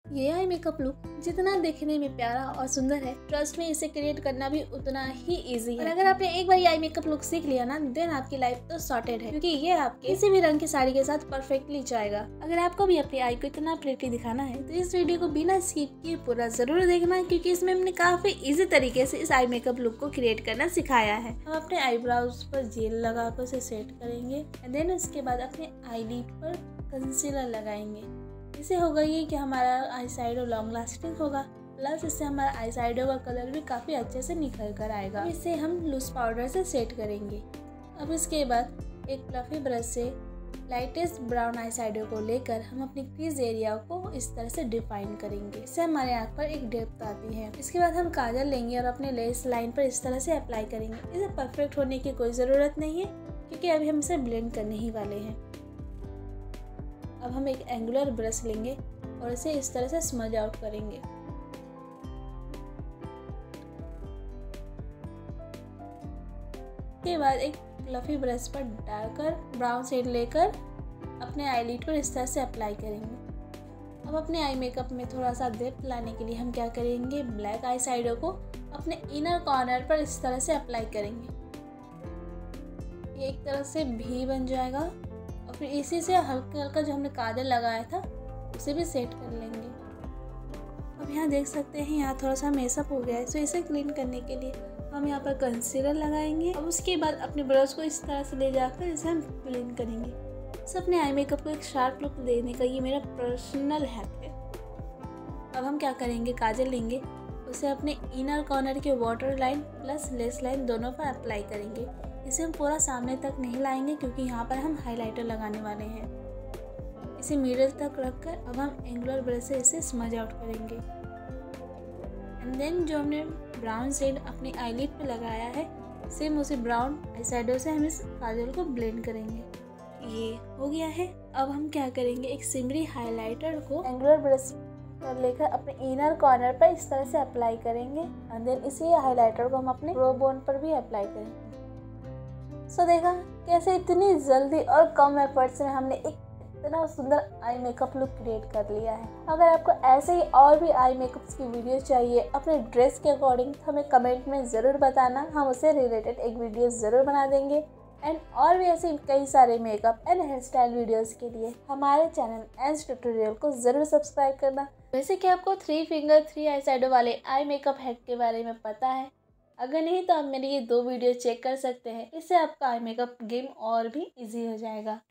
ये आई makeup look जितना देखने में प्यारा और सुंदर है, ट्रस्ट में इसे क्रिएट करना भी उतना ही इजी है। और अगर आपने एक बार ये आई मेकअप लुक सीख लिया ना, देन आपकी लाइफ तो सॉर्टेड है, क्योंकि ये आपके किसी भी रंग की साड़ी के साथ परफेक्टली जाएगा। अगर आपको भी अपनी आई को इतना प्रिटी दिखाना है तो इस वीडियो को बिना स्किप किए पूरा जरूर देखना, क्योंकि इसमें हमने काफी इजी तरीके से इस आई मेकअप लुक को क्रिएट करना सिखाया है। हम अपने आईब्रोज पर जेल लगाकर उसे सेट करेंगे, देन उसके बाद अपने आईलिड पर कंसीलर लगाएंगे। इससे होगा ये कि हमारा आई शैडो लॉन्ग लास्टिंग होगा, प्लस इससे हमारा आई शैडो का कलर भी काफ़ी अच्छे से निखर कर आएगा। इसे हम लूज पाउडर से सेट करेंगे। अब इसके बाद एक फ्लफी ब्रश से लाइटेस्ट ब्राउन आई शैडो को लेकर हम अपनी क्रीज एरिया को इस तरह से डिफाइन करेंगे। इससे हमारे आँख पर एक डेप्थ आती है। इसके बाद हम काजल लेंगे और अपने लेस लाइन पर इस तरह से अप्लाई करेंगे। इसे परफेक्ट होने की कोई ज़रूरत नहीं है, क्योंकि अभी हम इसे ब्लेंड करने ही वाले हैं। अब हम एक एंगुलर ब्रश लेंगे और इसे इस तरह से स्मज आउट करेंगे। इसके बाद एक फ्लफी ब्रश पर डालकर ब्राउन शेड लेकर अपने आईलिड पर इस तरह से अप्लाई करेंगे। अब अपने आई मेकअप में थोड़ा सा डेप्थ लाने के लिए हम क्या करेंगे, ब्लैक आई शैडो को अपने इनर कॉर्नर पर इस तरह से अप्लाई करेंगे। ये एक तरह से भी बन जाएगा। और फिर इसी से हल्का हल्का जो हमने काजल लगाया था उसे भी सेट कर लेंगे। अब यहाँ देख सकते हैं यहाँ थोड़ा सा मेसअप हो गया है, तो इसे क्लीन करने के लिए हम यहाँ पर कंसीलर लगाएंगे। अब उसके बाद अपने ब्रश को इस तरह से ले जाकर इसे हम क्लीन करेंगे। बस अपने आई मेकअप को एक शार्प लुक देने का ये मेरा पर्सनल हैक है। अब हम क्या करेंगे, काजल लेंगे, उसे अपने इनर कॉर्नर के water line plus lash line दोनों पर अप्लाई करेंगे। इसे हम पूरा सामने तक नहीं लाएंगे, क्योंकि यहाँ पर हम हाइलाइटर लगाने वाले हैं। इसे मिडल तक रखकर अब हम एंगुलर ब्रश से इसे स्मज आउट करेंगे। एंड देन जो हमने ब्राउन शेड अपनी आईलिड पे लगाया है, सेम उसी ब्राउन आई शैडो से हम इस काजल को ब्लेंड करेंगे। ये हो गया है। अब हम क्या करेंगे, एक सिमरी हाइलाइटर को एंगुलर ब्रश पर लेकर अपने इनर कॉर्नर पर इस तरह से अप्लाई करेंगे। एंड देन इसी हाइलाइटर को हम अपने ब्रो बोन पर भी अप्लाई करेंगे। सो देखा कैसे इतनी जल्दी और कम एफर्ट्स में हमने एक इतना सुंदर आई मेकअप लुक क्रिएट कर लिया है। अगर आपको ऐसे ही और भी आई मेकअप्स की वीडियो चाहिए अपने ड्रेस के अकॉर्डिंग, तो हमें कमेंट में ज़रूर बताना, हम उससे रिलेटेड एक वीडियो ज़रूर बना देंगे। एंड और भी ऐसे कई सारे makeup and hair style videos के लिए हमारे चैनल एंज ट्यूटोरियल को ज़रूर सब्सक्राइब करना। वैसे कि आपको 3 फिंगर 3 आई शैडो वाले आई मेकअप हैक के बारे में पता है? अगर नहीं तो आप मेरी ये 2 वीडियो चेक कर सकते हैं। इससे आपका आई मेकअप गेम और भी इजी हो जाएगा।